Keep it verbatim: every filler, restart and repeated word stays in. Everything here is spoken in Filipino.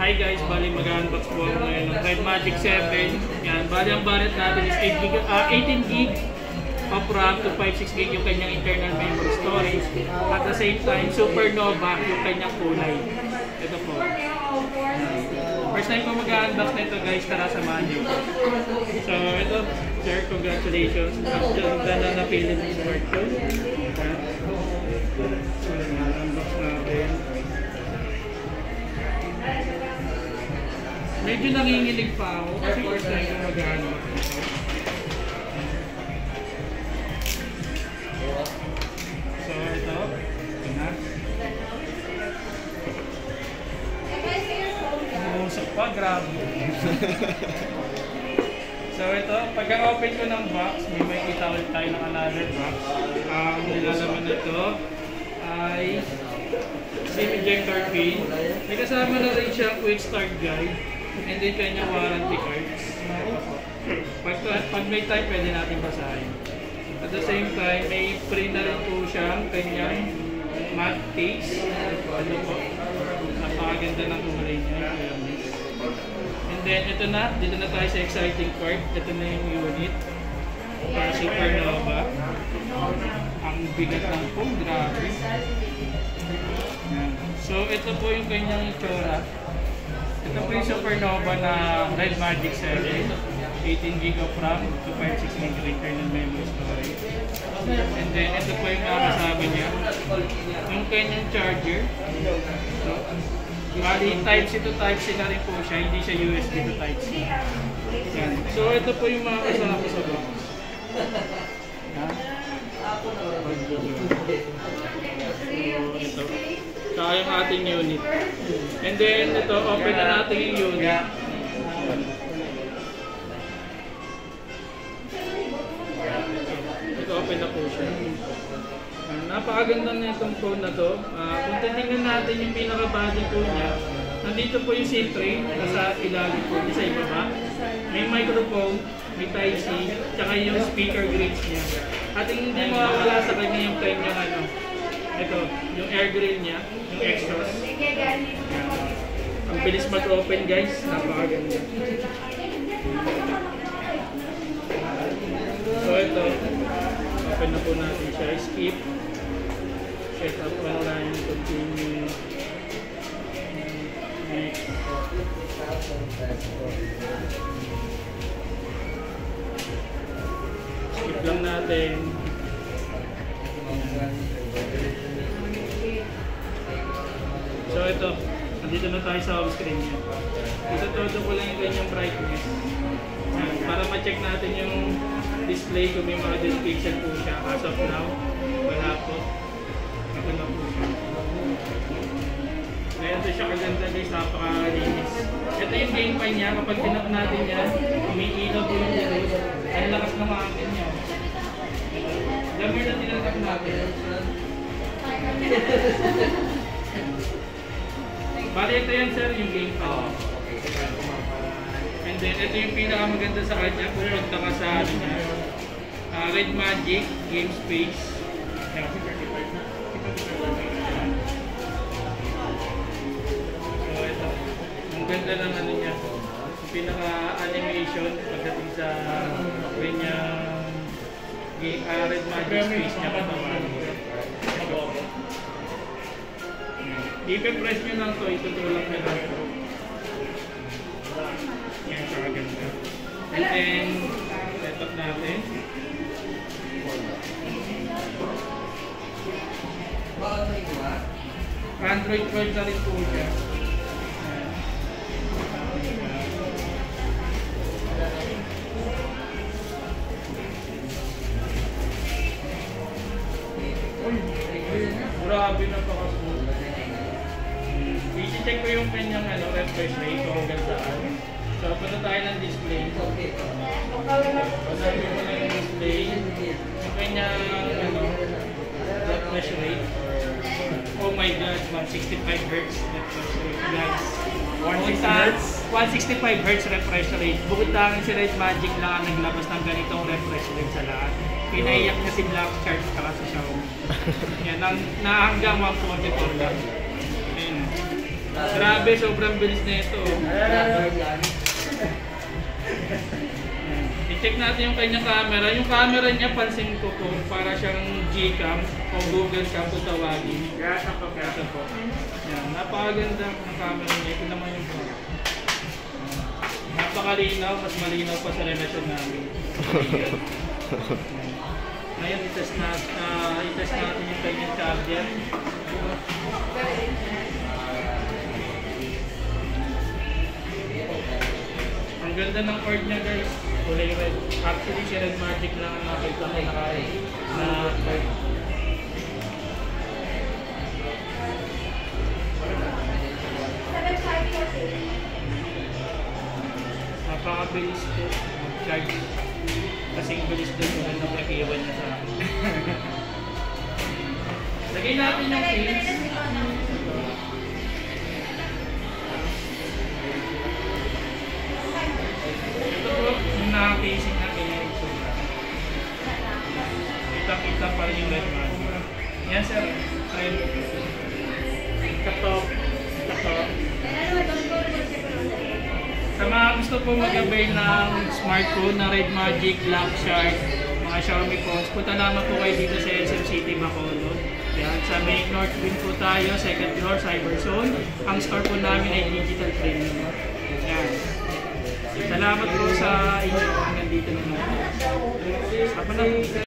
Hi guys, bali mag-unbox po ako ngayon ng Red Magic seven. Yan, bali ang variant natin is eight gig, uh, eighteen gig of RAM to five six gig yung kanyang internal memory storage. At the same time, Supernova yung kanyang kulay. Ito po. First time ko mag-unbox nito guys, tara samahan niyo. So ito, sir, congratulations. Ang ganda na napili ng smartphone. So, unbox natin. Medyo nanginginig pa ako kasi first time ko mag-unbox nito. So ito, ito na. Umusok pa, grabe. So ito, pagka-open ko ng box, may makikita ulit tayo ng another box. Ang um, nilalaman nito ay SIM ejector pin. May kasama na rin siyang quick start guide and then kanyang warranty cards. Pag, pag may time, pwede natin basahin. At the same time, may print na rin po siyang kanyang matte case. Ano po? Napakaganda ng kulay niya. And then, ito na. Dito na tayo sa exciting part. Ito na yung unit. Para Supernova. Ang bigat ng phone. Grabe. So, ito po yung kanyang itsura. Ito po yung Supernova na Red Magic seven. eighteen gig of RAM to five six gig internal memory storage. And then, ito po yung makakasama niya. Yung kanyang charger. So, bali, Type-C to Type-C na rin po siya. Hindi siya U S B to Type-C. Yan. So, ito po yung makakasama sa box. Yan. So, ito. Saka yung ating unit. And then, ito, open na natin yung unit. Ito, open na po siya. Uh, napakaganda na itong phone na to. Uh, kung titingnan natin yung pinaka-body po niya, nandito po yung SIM tray, nasa ilalim po niya sa ibaba. May microphone, may Type-C, tsaka yung speaker grids niya. At hindi mawawala sa kanya yung kanyang ano, ito, yung air grill niya, yung exhaust. Ang bilis mag-open guys, napakaganda. So ito, open na po natin siya. Skip, set up online, continue, next. Skip lang natin. So ito, nandito na tayo sa home screen niya. Ito todo ko lang yung kanyang brightness. Para ma-check natin yung display kung may mga dead pixel po siya. As of now, wala po. Ito na po siya. Ngayon ito siya kaganda guys, napakalinis. Ito yung gamepad niya, kapag tinap natin yan, umiilaw po yung dilos. Ang lakas ng hangin niya. Lamir na tinatap natin. Bali ito yan sir, yung gamepad. And then ito yung pinakamaganda sa kanya, pumunta ka sa ano niya. Uh, Red Magic Game Space. So ito, ang ganda ng ano niya. Yung pinaka-animation pagdating sa kanyang uh, Red Magic Space niya katawan. I-press nyo lang ito, itutulak nyo lang ito. Yan, kakaganda. And then, set up natin. Android twelve na rin po siya. Grabe na pa kasi. I-check ko yung kanyang ano, refresh rate kung hanggang saan. So, punta tayo ng display. Pasabi ko na yung display. Yung kanyang ano, refresh rate. Oh my god, one sixty-five hertz refresh rate guys. one sixty hertz? one sixty-five hertz refresh rate. Bukod tangin si Red Magic lang ang naglabas ng ganitong refresh rate sa lahat. Pinaiyak niya si Black Shark ka sa Xiaomi. Yan, na, na hanggang one forty-four lang. Ayun. Grabe, sobrang bilis na ito. I-check natin yung kanyang camera. Yung camera niya, pansin ko po, para siyang G-cam o Google Cam kung tawagin. Gasa po, gasa po. Yan, napakaganda ng camera niya. Ito naman yung po. Napakalinaw, mas malinaw pa sa relasyon namin. Ngayon, itest na, uh, itest natin yung kanyang charger. Ang ganda ng cord niya guys, kulay red. Actually, si Red Magic lang ang nakita ko na kaya na cord. Napakabilis po mag-charge. Kasing bilis doon kung anong nakiwan niya sa akin. Lagay natin yung pins. Ito po, yung naka-casing na pinag-isog. Kita-kita pa rin yung red man. Yan sir. Ayun. Katok. Katok. Sa mga gusto po mag-avail ng smartphone na Red Magic, Black Shark, mga Xiaomi phones, punta lamang po kayo dito sa S M City, Bacolod. Yan, sa main north wing po tayo, second floor, Cyber Zone. Ang store po namin ay Digital Premium. Yan. Salamat po sa inyo kung nandito naman. Ako na.